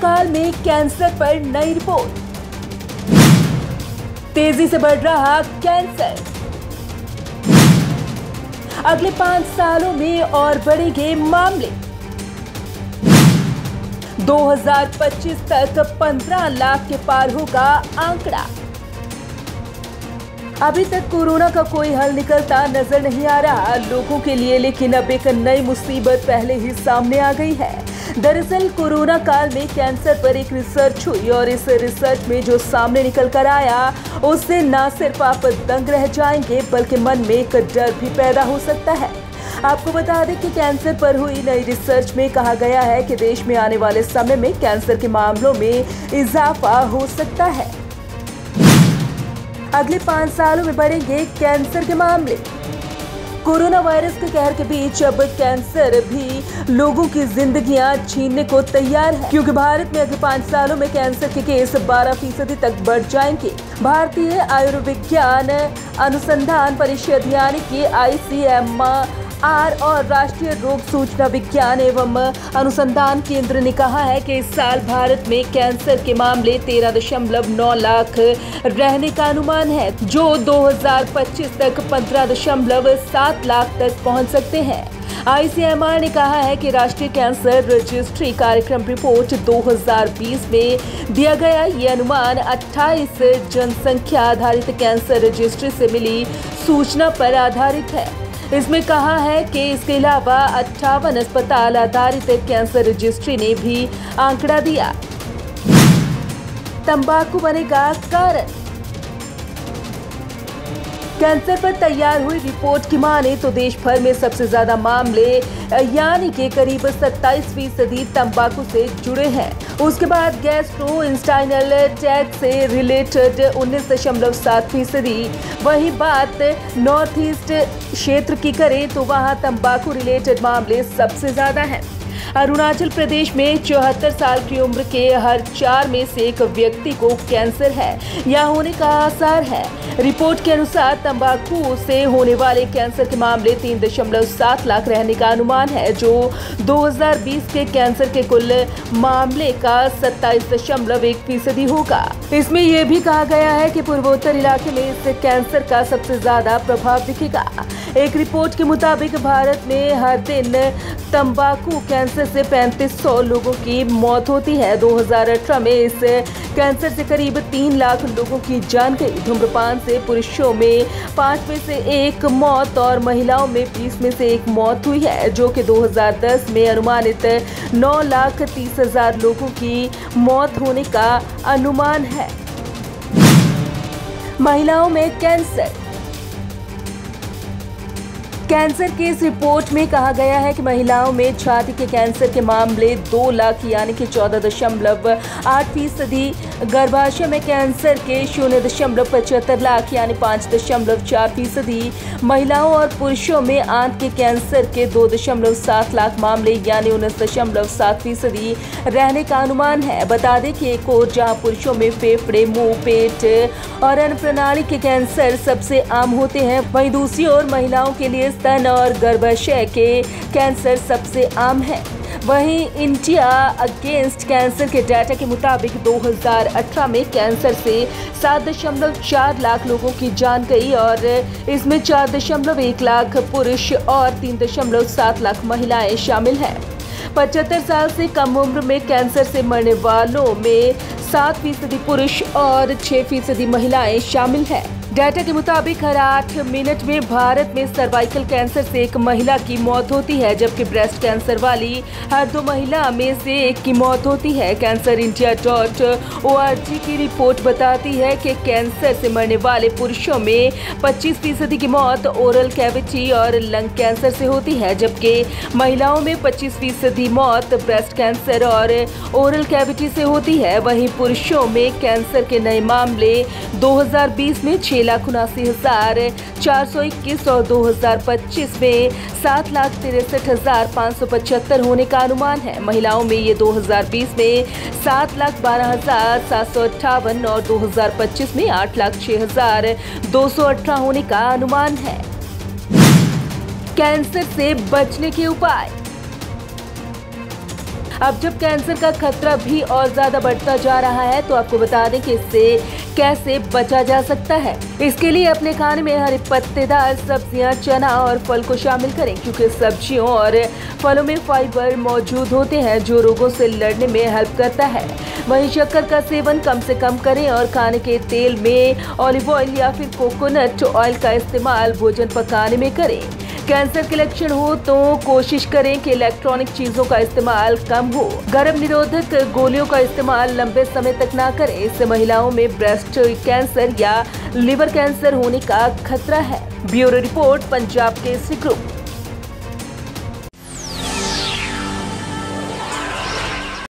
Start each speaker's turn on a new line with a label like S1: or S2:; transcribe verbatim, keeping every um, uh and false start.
S1: काल में कैंसर पर नई रिपोर्ट। तेजी से बढ़ रहा कैंसर, अगले पांच सालों में और बढ़ेंगे मामले। दो हज़ार पच्चीस तक पंद्रह लाख के पार होगा आंकड़ा। अभी तक कोरोना का कोई हल निकलता नजर नहीं आ रहा लोगों के लिए, लेकिन अब एक नई मुसीबत पहले ही सामने आ गई है। दरअसल कोरोना काल में कैंसर पर एक रिसर्च हुई और इस रिसर्च में जो सामने निकल कर आया उससे न सिर्फ आप दंग रह जाएंगे बल्कि मन में एक डर भी पैदा हो सकता है। आपको बता दें कि कैंसर पर हुई नई रिसर्च में कहा गया है कि देश में आने वाले समय में कैंसर के मामलों में इजाफा हो सकता है। अगले पांच सालों में बढ़ेंगे कैंसर के मामले। कोरोना वायरस के कहर के बीच अब कैंसर भी लोगों की जिंदगियां छीनने को तैयार है, क्योंकि भारत में अगले पांच सालों में कैंसर के केस बारह फीसदी तक बढ़ जाएंगे। भारतीय आयुर्विज्ञान अनुसंधान परिषद यानी कि आई सी एम आर और राष्ट्रीय रोग सूचना विज्ञान एवं अनुसंधान केंद्र ने कहा है कि इस साल भारत में कैंसर के मामले तेरह दशमलव नौ लाख रहने का अनुमान है, जो दो हज़ार पच्चीस तक पंद्रह दशमलव सात लाख तक पहुंच सकते हैं। आई सी एम आर ने कहा है कि राष्ट्रीय कैंसर रजिस्ट्री कार्यक्रम रिपोर्ट दो हज़ार बीस में दिया गया ये अनुमान अट्ठाईस जनसंख्या आधारित कैंसर रजिस्ट्री से मिली सूचना पर आधारित है। इसमें कहा है कि इसके अलावा अट्ठावन अस्पताल आधारित कैंसर रजिस्ट्री ने भी आंकड़ा दिया। तंबाकू बनेगा कारण। कैंसर पर तैयार हुई रिपोर्ट की माने तो देश भर में सबसे ज्यादा मामले यानी कि करीब सत्ताईस फीसदी तंबाकू से जुड़े हैं। उसके बाद गैस्ट्रो इंस्टाइनल ट्रैक्ट से रिलेटेड उन्नीस दशमलव सात फीसदी। वही बात नॉर्थ ईस्ट क्षेत्र की करें तो वहां तंबाकू रिलेटेड मामले सबसे ज्यादा हैं। अरुणाचल प्रदेश में चौहत्तर साल की उम्र के हर चार में से एक व्यक्ति को कैंसर है या होने का आसार है। रिपोर्ट के अनुसार तंबाकू से होने वाले कैंसर के मामले तीन दशमलव सात लाख रहने का अनुमान है, जो दो हज़ार बीस के कैंसर के कुल मामले का सत्ताईस दशमलव एक फीसदी होगा। इसमें यह भी कहा गया है कि पूर्वोत्तर इलाके में इस कैंसर का सबसे ज्यादा प्रभाव दिखेगा। एक रिपोर्ट के मुताबिक भारत में हर दिन तंबाकू कैंसर से पैंतीस सौ लोगों की मौत होती है। दो हज़ार अठारह में इस कैंसर से करीब तीन लाख लोगों की जान गई। धूम्रपान से पुरुषों में पाँच में से एक मौत और महिलाओं में बीस में से एक मौत हुई है, जो कि दो हज़ार दस में अनुमानित नौ लाख तीस हजार लोगों की मौत होने का अनुमान है। महिलाओं में कैंसर। कैंसर की इस रिपोर्ट में कहा गया है कि महिलाओं में छाती के कैंसर के मामले दो लाख यानी कि चौदह दशमलव आठ फीसदी, गर्भाशय में कैंसर के शून्य दशमलव पचहत्तर लाख यानी पाँच दशमलव चार फीसदी, महिलाओं और पुरुषों में आंत के कैंसर के दो दशमलव सात लाख मामले यानी उन्नीस दशमलव सात फीसदी रहने का अनुमान है। बता दें कि एक और जहां पुरुषों में फेफड़े, मुंह, पेट और अन्न प्रणाली के कैंसर सबसे आम होते हैं, वहीं दूसरी ओर महिलाओं के लिए स्तन और गर्भाशय के कैंसर सबसे आम है। वहीं इंडिया अगेंस्ट कैंसर के डाटा के मुताबिक दो हज़ार अठारह में कैंसर से सात दशमलव चार लाख लोगों की जान गई और इसमें चार दशमलव एक लाख पुरुष और तीन दशमलव सात लाख महिलाएं शामिल हैं। पचहत्तर साल से कम उम्र में कैंसर से मरने वालों में सात फीसदी पुरुष और छह फीसदी महिलाएं शामिल हैं। डाटा के मुताबिक हर आठ मिनट में भारत में सर्वाइकल कैंसर से एक महिला की मौत होती है, जबकि ब्रेस्ट कैंसर वाली हर दो महिला में से एक की मौत होती है। Cancer India dot O R G की रिपोर्ट बताती है कि कैंसर से मरने वाले पुरुषों में पच्चीस फीसदी की मौत ओरल कैविटी और लंग कैंसर से होती है, जबकि महिलाओं में पच्चीस फीसदी मौत ब्रेस्ट कैंसर और ओरल कैविटी से होती है। वहीं पुरुषों में कैंसर के नए मामले दो हज़ार बीस में छह लाख उनासी हजार चार सौ इक्कीस और दो हज़ार पच्चीस में सात लाख तिरसठ हजार पाँच सौ पचहत्तर होने का अनुमान है। महिलाओं में ये दो हज़ार बीस में सात लाख बारह हजार सात सौ अट्ठावन और दो हज़ार पच्चीस में आठ लाख छह हजार दो सौ अठारह होने का अनुमान है। कैंसर से बचने के उपाय। अब जब कैंसर का खतरा भी और ज्यादा बढ़ता जा रहा है तो आपको बता दें कि इससे कैसे बचा जा सकता है। इसके लिए अपने खाने में हरे पत्तेदार सब्जियां, चना और फल को शामिल करें, क्योंकि सब्जियों और फलों में फाइबर मौजूद होते हैं जो रोगों से लड़ने में हेल्प करता है। वहीं शक्कर का सेवन कम से कम करें और खाने के तेल में ऑलिव ऑयल या फिर कोकोनट ऑयल का इस्तेमाल भोजन पकाने में करें। कैंसर के लक्षण हो तो कोशिश करें कि इलेक्ट्रॉनिक चीजों का इस्तेमाल कम हो। गर्भ निरोधक गोलियों का इस्तेमाल लंबे समय तक ना करें, इससे महिलाओं में ब्रेस्ट कैंसर या लिवर कैंसर होने का खतरा है। Bureau report, Punjab Kesari group.